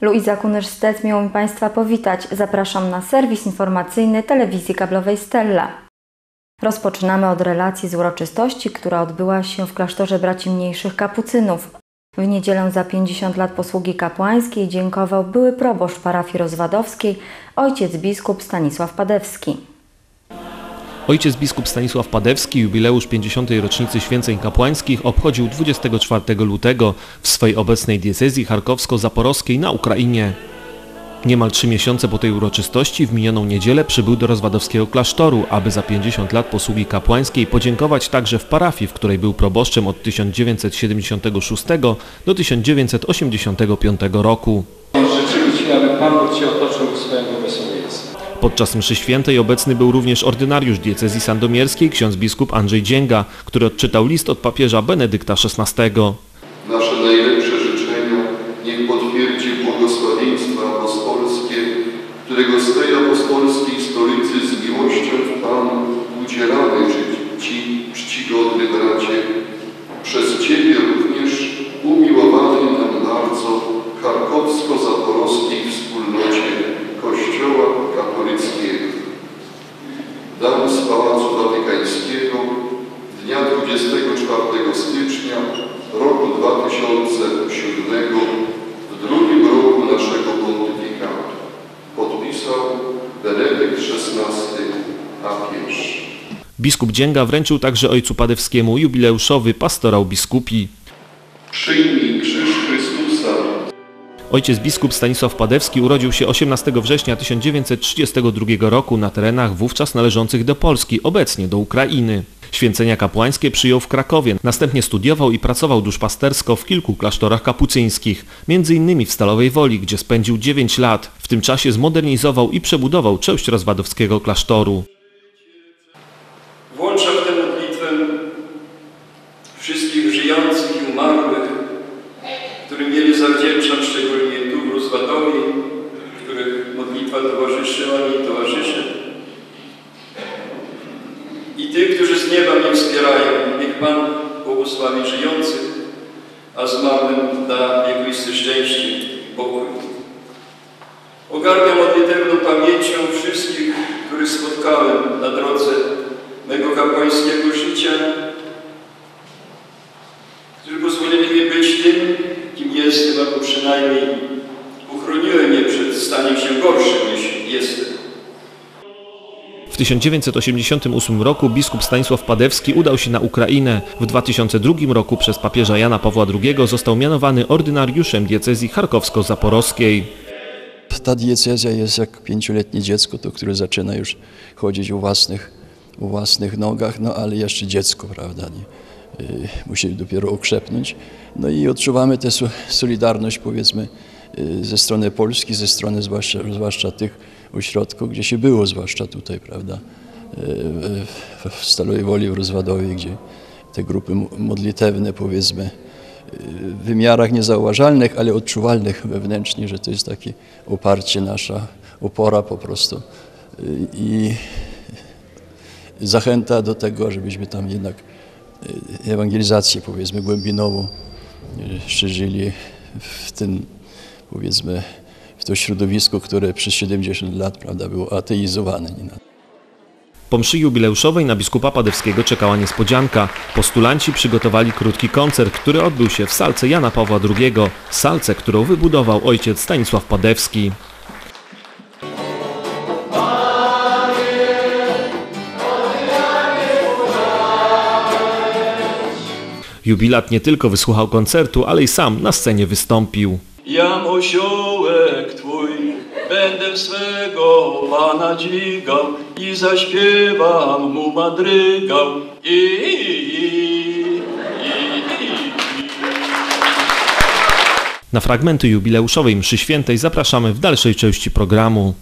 Luiza Kunysz-Stec, miło mi Państwa powitać. Zapraszam na serwis informacyjny telewizji kablowej Stella. Rozpoczynamy od relacji z uroczystości, która odbyła się w klasztorze Braci Mniejszych Kapucynów. W niedzielę za 50 lat posługi kapłańskiej dziękował były proboszcz parafii rozwadowskiej, ojciec biskup Stanisław Padewski. Ojciec biskup Stanisław Padewski jubileusz 50. rocznicy święceń kapłańskich obchodził 24 lutego w swej obecnej diecezji charkowsko-zaporowskiej na Ukrainie. Niemal 3 miesiące po tej uroczystości w minioną niedzielę przybył do rozwadowskiego klasztoru, aby za 50 lat posługi kapłańskiej podziękować także w parafii, w której był proboszczem od 1976 do 1985 roku. Życzymy Ci, aby Pan Bóg Cię otoczył swoim błogosławieństwem. Podczas mszy świętej obecny był również ordynariusz diecezji sandomierskiej ksiądz biskup Andrzej Dzięga, który odczytał list od papieża Benedykta XVI. Nasze najlepsze życzenia niech potwierdzi błogosławieństwo apostolskie, którego z tej apostolskiej stolicy z miłością w Panu udzielamy Ci, czcigodny bracie, przez Ciebie również umiłowany nam bardzo charkowsko-zaporowskiej wspólnocie Kościoła katolickiego. Dom z Pałacu Watykańskiego dnia 24 stycznia roku 2007 w drugim roku naszego pontyfikatu. Podpisał Benedykt XVI papież. Biskup Dzięga wręczył także ojcu Padewskiemu jubileuszowy pastorał biskupi. Przyjmij krzyż Chrystusa. Ojciec biskup Stanisław Padewski urodził się 18 września 1932 roku na terenach wówczas należących do Polski, obecnie do Ukrainy. Święcenia kapłańskie przyjął w Krakowie, następnie studiował i pracował duszpastersko w kilku klasztorach kapucyńskich, m.in. w Stalowej Woli, gdzie spędził 9 lat. W tym czasie zmodernizował i przebudował część rozwadowskiego klasztoru. Włącza w tę modlitwę wszystkich żyjących i umarłych, którym wiele zawdzięczam, szczególnie tu w Rozwadowie, których modlitwa towarzyszyła mi i towarzyszy. I tych, którzy z nieba mnie wspierają, niech Pan błogosławi żyjących, a zmarłym da wiekuiste szczęście i pokój. Ogarniam modlitewną pamięcią wszystkich, których spotkałem na drodze mego kapłańskiego życia, którzy pozwolili mi być tym, kim jestem, albo przynajmniej uchroniły mnie przed staniem się gorszym niż jestem. W 1988 roku biskup Stanisław Padewski udał się na Ukrainę. W 2002 roku przez papieża Jana Pawła II został mianowany ordynariuszem diecezji charkowsko-zaporowskiej. Ta diecezja jest jak 5-letnie dziecko, to które zaczyna już chodzić o własnych nogach, no ale jeszcze dziecko, prawda, nie? Musi dopiero okrzepnąć. No i odczuwamy tę solidarność, powiedzmy, ze strony Polski, ze strony zwłaszcza tych ośrodków, gdzie się było, zwłaszcza tutaj, prawda, w Stalowej Woli, w Rozwadowie, gdzie te grupy modlitewne, powiedzmy, w wymiarach niezauważalnych, ale odczuwalnych wewnętrznie, że to jest takie oparcie, nasza opora po prostu i zachęta do tego, żebyśmy tam jednak ewangelizację, powiedzmy, głębinową szerzyli w tym, powiedzmy, w to środowisko, które przez 70 lat, prawda, było ateizowane. Po mszy jubileuszowej na biskupa Padewskiego czekała niespodzianka. Postulanci przygotowali krótki koncert, który odbył się w salce Jana Pawła II, salce, którą wybudował ojciec Stanisław Padewski. Jubilat nie tylko wysłuchał koncertu, ale i sam na scenie wystąpił. Jam osiołek Twój, będę swego Pana dźwigał i zaśpiewam Mu madrygał. Na fragmenty jubileuszowej mszy świętej zapraszamy w dalszej części programu.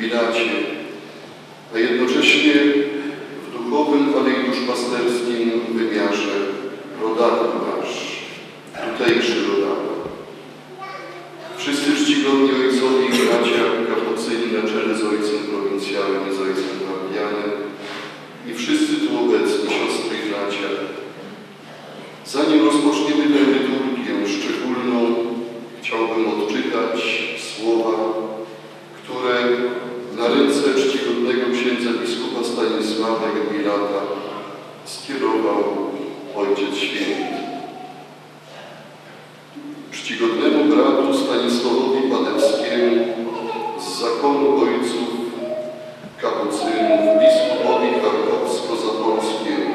jubilacie, a jednocześnie w duchowym, ale i duszpasterskim wymiarze rodaku nasz, tutejszy rodaku. Wszyscy czcigodni ojcowie i bracia kapucyni na czele z ojcem prowincjałem i z ojcem parafianem i wszyscy tu obecni, siostry i bracia. Zanim rozpoczniemy tę liturgię szczególną, chciałbym odczytać słowa, które na ręce czcigodnego księdza biskupa Stanisława Jubilata skierował Ojciec Święty. Czcigodnemu bratu Stanisławowi Padewskiemu z zakonu ojców kapucynów, biskupowi Charkowsko-Zapolskiemu.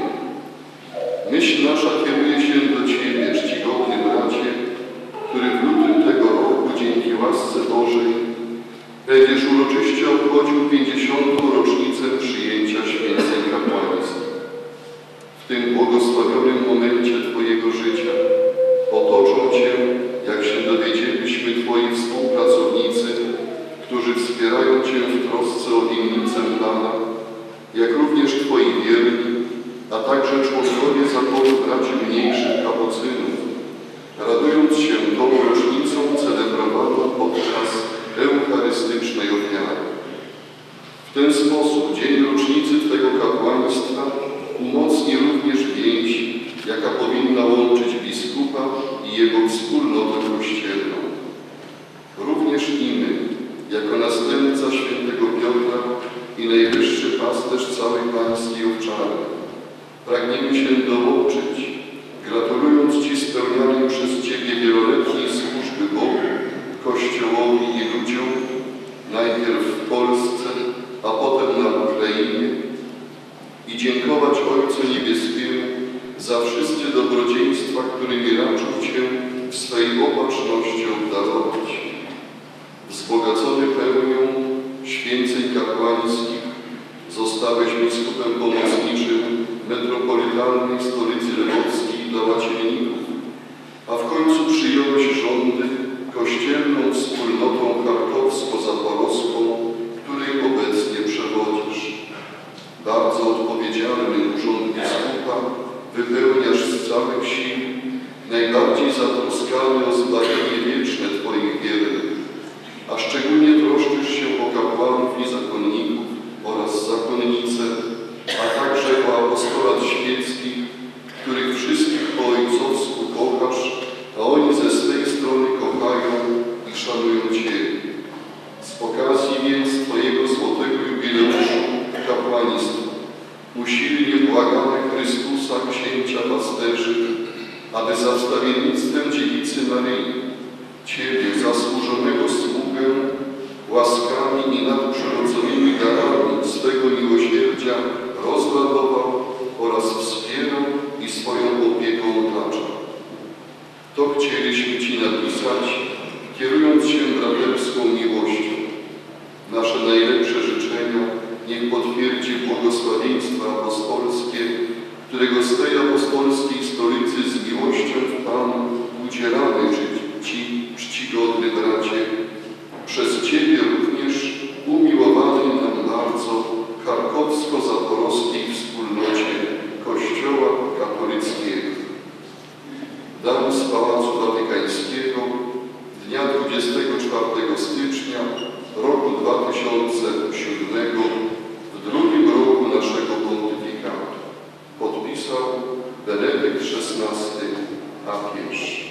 Myśl nasza kieruje się do Ciebie, czcigodny bracie, który w lutym tego roku dzięki łasce Bożej będziesz uroczyście obchodził 50. rocznicę przyjęcia święceń kapłańskich. W tym błogosławionym momencie Twojego życia otoczą Cię, jak się dowiedzieliśmy, Twoi współpracownicy, którzy wspierają Cię w trosce o winnicę Pana, jak również Twoi wierni, a także członkowie zakonu braci mniejszych kapucynów, radując się tą rocznicą celebrowaną podczas eucharystycznej ofiary. W ten sposób dzień rocznicy Twego kapłaństwa umocni również więź, jaka powinna łączyć biskupa i jego wspólnotę kościelną. Również i my, jako następca świętego Piotra i najwyższy pasterz całej pańskiej owczary, pragniemy się dołączyć, gratulując Ci spełnianej przez Ciebie wieloletniej służby Bogu, Kościołowi i ludziom, najpierw w Polsce, a potem na Ukrainie, i dziękować Ojcu Niebieskiemu za wszystkie dobrodziejstwa, którymi raczył Cię w swej opatrzności obdarować. Wzbogacony pełnią święceń kapłańskich zostałeś biskupem pomocniczym metropolitalnej stolicy lewockiej dla łacienników, a w końcu przyjąłeś rządy kościelną wspólnotą charkowsko-zaporowską, której obecnie przewodzisz. Bardzo odpowiedzialny urząd biskupa wypełniasz z całych sił, najbardziej zatroskany o zbawienie wieczne Twoich wiernych, a szczególnie troszczysz się o kapłanów i zakonników oraz zakonnice, a także o apostolat świeckich, których wszystkich po ojcowsku kochasz, a oni ze swej strony kochają i szanują Ciebie. Z okazji więc Twojego złotego jubileuszu kapłaństwa usilnie błagamy Chrystusa, księcia pasterzy, aby za wstawiennictwem Dziewicy Maryi Ciebie, zasłużonego sługę, łaskami i nadprzyrodzonymi darami swego miłosierdzia rozradował oraz wspierał i swoją opieką otaczał. To chcieliśmy Ci napisać, kierując się braterską miłością. Nasze najlepsze życzenia niech potwierdzi błogosławieństwo apostolskie, którego z tej apostolskiej stolicy z miłością w Panu udzielamy Ci, czcigodny bracie, przez Ciebie również umiłowany nam bardzo charkowsko-zaporowskiej wspólnocie Kościoła katolickiego. Dam z Pałacu Watykańskiego dnia 24 stycznia roku 2007 w drugim roku naszego pontyfikatu. Podpisał Benedykt XVI papież.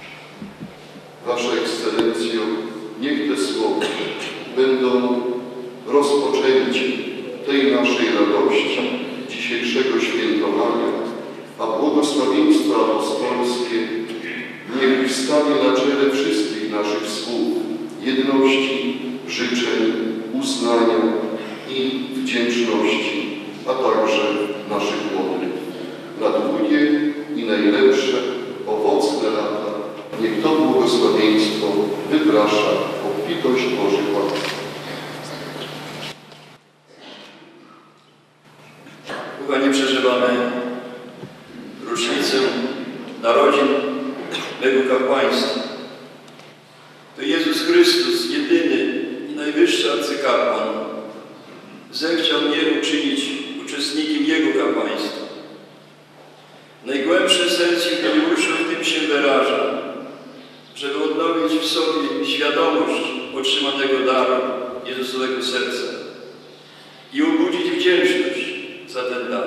Wasza Ekscelencjo, niech te słowa będą rozpoczęciem tej naszej radości, dzisiejszego świętowania, a błogosławieństwo apostolskie niech stanie na czele wszystkich naszych słów, jedności, życzeń, uznania i wdzięczności, a także naszych modlitw. Na długie i najlepsze, owocne lata niech to błogosławieństwo wyprasza obfitość Bożych łask. Kochani, przeżywamy rocznicę narodzin mego kapłaństwa. To Jezus Chrystus, jedyny i najwyższy arcykapłan, zechciał mnie uczynić uczestnikiem Jego kapłaństwa. Najgłębsze serce Jubileuszu w tym się wyraża, żeby odnowić w sobie świadomość otrzymanego daru Jezusowego serca i obudzić wdzięczność za ten dar.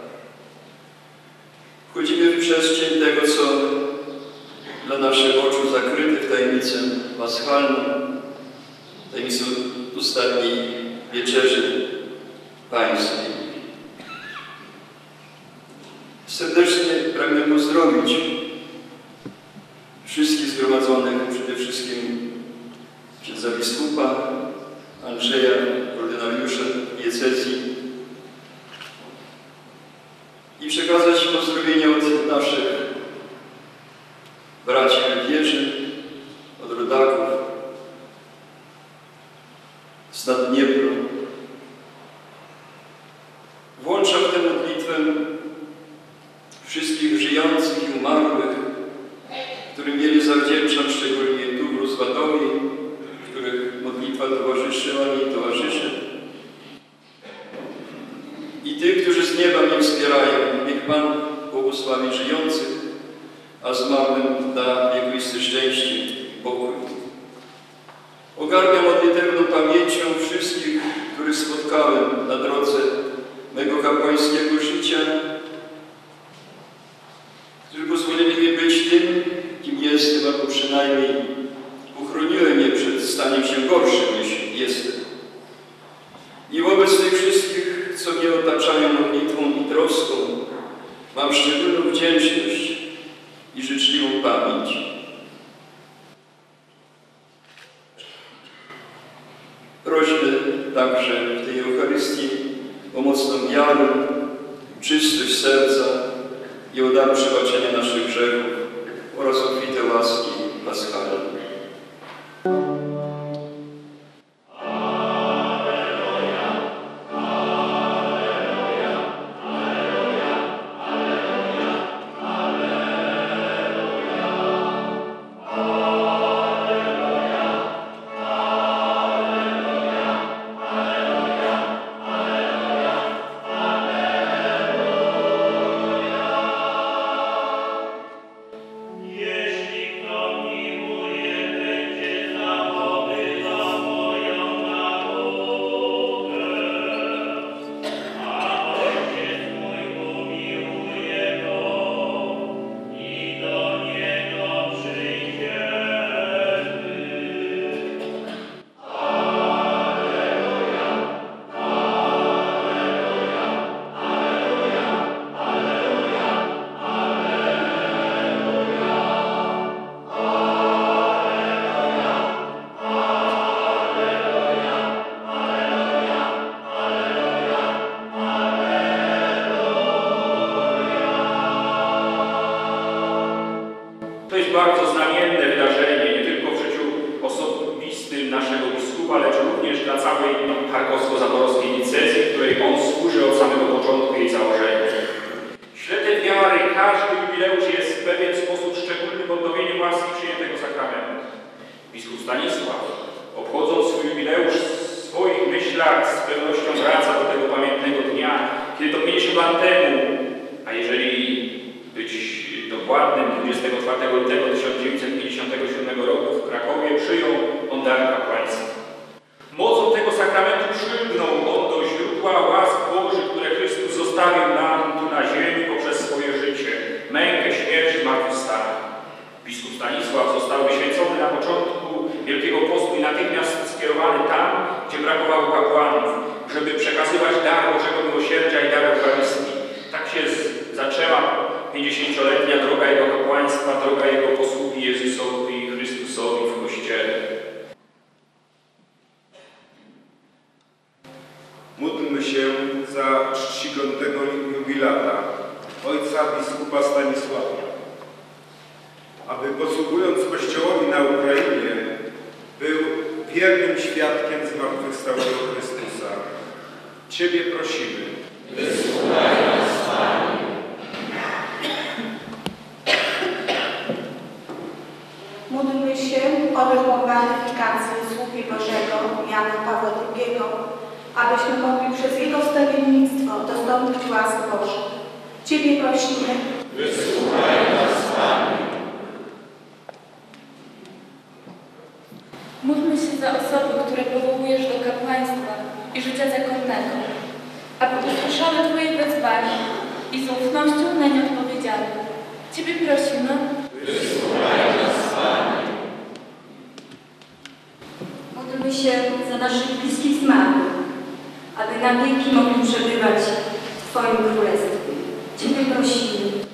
Wchodzimy w przestrzeń tego, co dla naszych oczu zakryte w tajemnicę paschalną, tajemnicę ostatniej wieczerzy pańskiej. Serdecznie pragnę pozdrowić wszystkich zgromadzonych, przede wszystkim księdza biskupa Andrzeja, ordynariusza diecezji, i przekazać pozdrowienia od naszych braci w wierze, od rodaków z Naddniepru. Włączam w tę modlitwę wszystkich żyjących i umarłych, którym wiele zawdzięczam, szczególnie tu w Rozwadowie, których modlitwa towarzyszyła mi i towarzyszy. I tych, którzy z nieba mnie wspierają. Niech Pan błogosławi żyjących, a zmarłym da wiekuisty szczęście i pokój. Ogarniam modlitewną pamięcią wszystkich, których spotkałem na drodze mego kapłańskiego życia, którzy pozwolili mi być tym, kim jestem, albo przynajmniej uchroniłem je przed staniem się gorszym, niż jestem. I wobec tych wszystkich, co mnie otaczają modlitwą i troską, mam szczególną wdzięczność i życzliwą pamięć. Prośmy także w tej Eucharystii o mocną wiarę, czystość serca i o dar przebaczenia naszych grzechów oraz obfite łaski paschalne. To jest bardzo znamienne wydarzenie, nie tylko w życiu osobistym naszego biskupa, lecz również dla całej charkowsko-zaporowskiej diecezji, której on służy od samego początku jej założenia. W świetle wiary każdy jubileusz jest w pewien sposób szczególnym odnowieniem łaski przyjętego sakramentu. Biskup Stanisław, obchodząc swój jubileusz w swoich myślach, z pewnością wraca do tego pamiętnego dnia, kiedy to 50 lat temu, a jeżeli być dokładnym, 24 lutego 1957 roku w Krakowie przyjął on dar kapłaństwa. Mocą tego sakramentu przylgnął on do źródła łask Bożych, które Chrystus zostawił nam tu na ziemi poprzez swoje życie, mękę, śmierć i zmartwychwstanie. Biskup Stanisław został wyświęcony na początku Wielkiego Postu i natychmiast skierowany tam, gdzie brakowało kapłanów, żeby przekazywać dar Bożego miłosierdzia i dar Eucharystii. Tak się zaczęła 50-letnia droga Jego kapłaństwa, droga Jego posługi Jezusowi i Chrystusowi w Kościele. Módlmy się za czcigodnego jubilata, ojca biskupa Stanisława, aby posługując Kościołowi na Ukrainie, był wiernym świadkiem zmartwychwstałego Chrystusa. Ciebie prosimy. Wysłuchaj nas, Panie. Módlmy się o duchową beatyfikację sługi Bożego Jana Pawła II, abyśmy mogli przez Jego wstawiennictwo dostąpić łask Bożych. Ciebie prosimy. Wysłuchaj nas, Panie. Módlmy się za osoby, które powołujesz do kapłaństwa i życia zakonnego, aby usłyszały Twoje wezwanie i z ufnością nań odpowiedziały. Ciebie prosimy. Wysłuchaj nas, Panie. Módlmy się za naszych bliskich zmarłych, aby na wieki mogli przebywać w Twoim Królestwie. Ciebie prosimy.